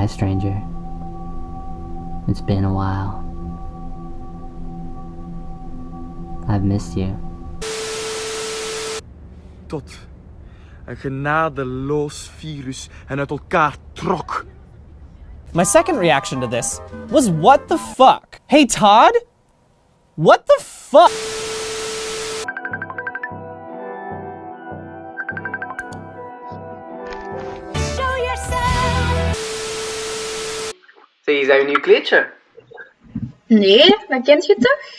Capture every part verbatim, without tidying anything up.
Hi, stranger. It's been a while. I've missed you. Tot een genadeloos virus hen uit elkaar trok. My second reaction to this was, what the fuck? Hey Todd? What the fuck? Show yourself. Zeg, is dat je nieuw kleedje? Nee, dat kent je toch?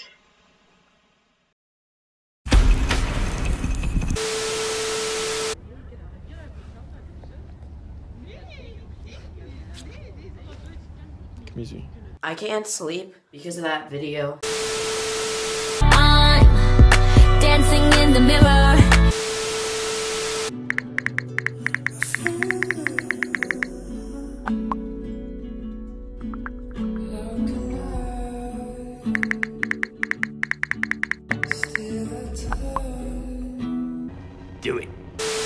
I can't sleep because of that video. I'm dancing in the mirror. Do it.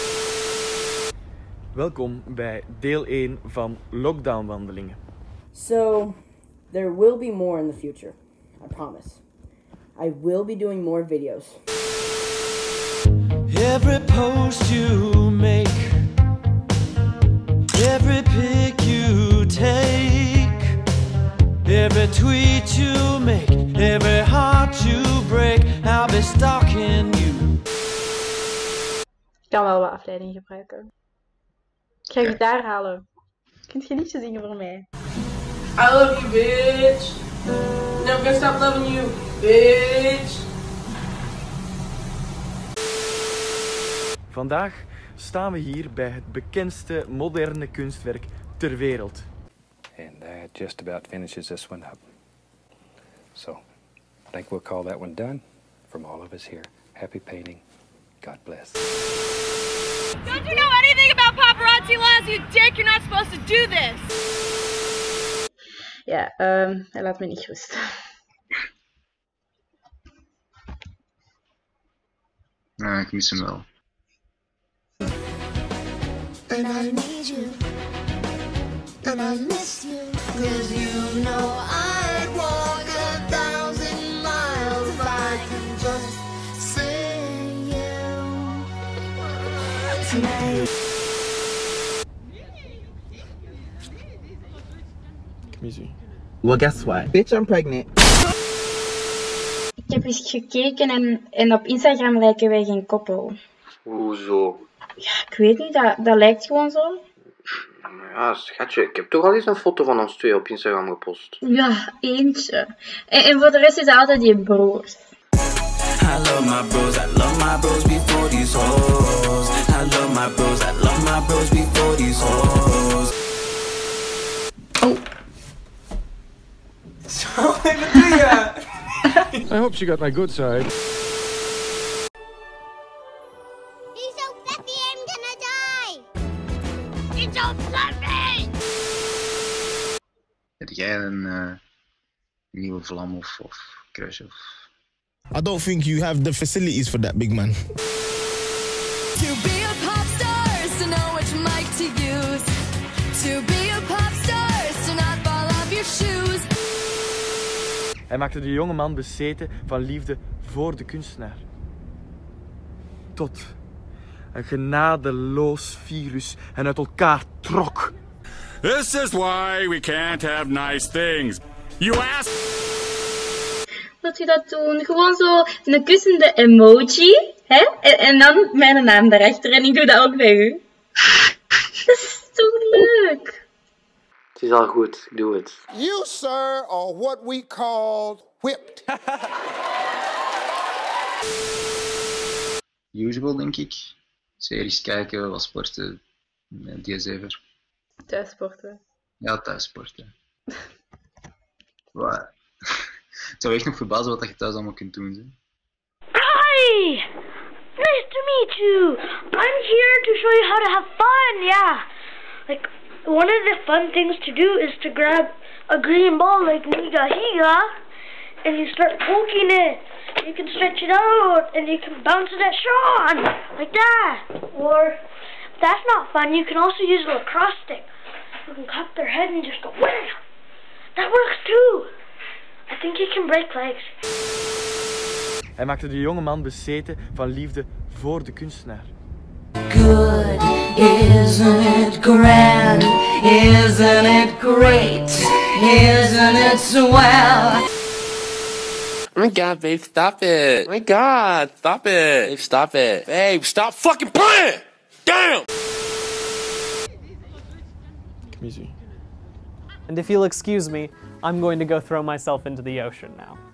Welkom bij deel één van Lockdown wandelingen. So, there will be more in the future. I promise. I will be doing more videos. Every post you make, every pic you take, every tweet you make, every heart you break, I'll be stalking you. Ik kan wel wat afleiding gebruiken. Ik ga gitaar halen. Kunt je liedje zingen voor mij? I love you, bitch. Never gonna stop loving you, bitch. Vandaag staan we hier bij het bekendste moderne kunstwerk ter wereld. And that just about finishes this one up. So, I think we'll call that one done. From all of us here, happy painting. God bless. Don't you know anything about paparazzi laws, you dick? You're not supposed to do this. Ja, um, hij laat me niet rust. Ja, ik mis hem wel. And I need you. And I miss you. Cause you know I'd walk a thousand miles if I can just see you tonight. Well, guess what? Bitch, I'm pregnant. Ik heb eens gekeken en, en op Instagram lijken wij geen koppel. Hoezo? Ja, ik weet niet, dat, dat lijkt gewoon zo. Ja, schatje, ik heb toch al eens een foto van ons twee op Instagram gepost. Ja, eentje. En, en voor de rest is het altijd die broers. I love my bros, I love my bros before these hoes. I love my bros, I love my bros before these hoes. Oh. Zo, wat doe je? I hope she got my good side. He's so fluffy, I'm gonna die. He's so fluffy. Heb jij een uh, nieuwe vlam of, of crush of... I don't think you have the facilities for that, big man. To be a pop star is to know which mic to use. To be a pop star is to not fall off your shoes. Hij maakte de jonge man bezeten van liefde voor de kunstenaar. Tot een genadeloos virus hen uit elkaar trok. This is why we can't have nice things. You ask. Wilt je dat doen? Gewoon zo een kussende emoji, hè? En, en dan mijn naam daarachter en ik doe dat ook bij u. Dat is toch leuk? Het is al goed, ik doe het. You, sir, are what we call whipped. Usual, denk ik. Series kijken, wat sporten, die zever. Thuissporten. Ja, thuissporten. Wat? Het zou echt nog verbazen wat je thuis allemaal kunt doen. Hè? Hi! Nice to meet you. I'm here to show you how to have fun, yeah. Like, one of the fun things to do is to grab a green ball like Niga Higa, and you start poking it. You can stretch it out, and you can bounce it at Sean, like that. Or, if that's not fun, you can also use a lacrosse stick. fucking cup their head and just go wham. That works too. I think he can break legs. Hij maakte de jonge man bezeten van liefde voor de kunstenaar. Good, isn't it grand? Isn't it great? Isn't it swell? Oh my god, babe, stop it. Oh my god, stop it. Babe, stop it. Babe, stop fucking playing! Damn! And if you'll excuse me, I'm going to go throw myself into the ocean now.